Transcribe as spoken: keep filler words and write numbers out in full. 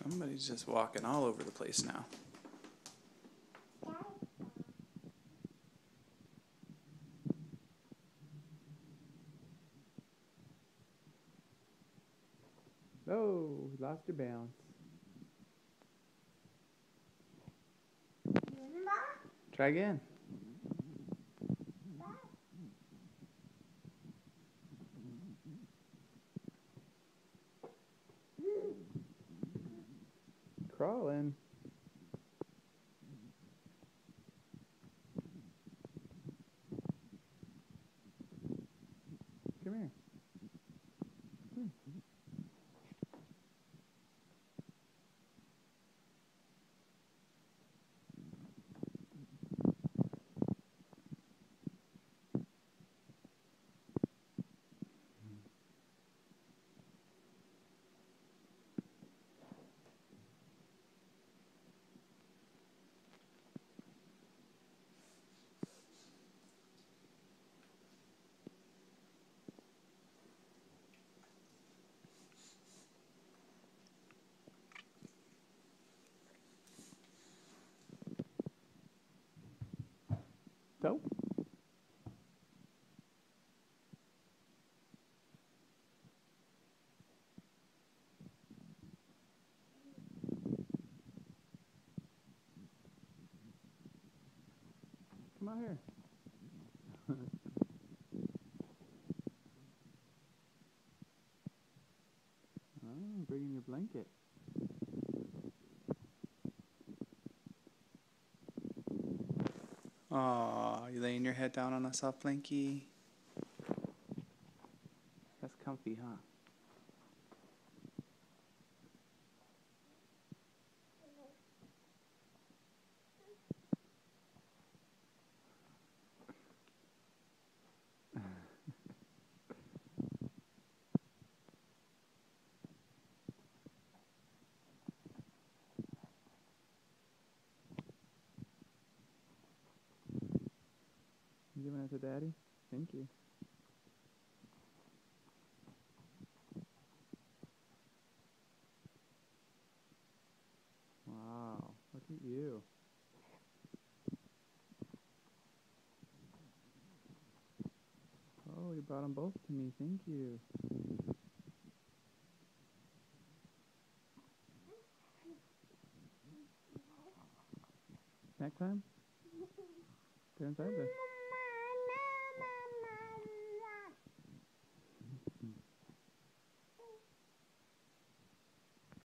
Somebody's just walking all over the place now. Oh, you lost your balance. Try again. Crawling. Come here. Come here. So? Come out here. Oh, bring in your blanket. Aw, you laying your head down on a soft blankie? That's comfy, huh? You giving it to Daddy? Thank you. Wow, look at you. Oh, you brought them both to me. Thank you. Snack time? They're inside there.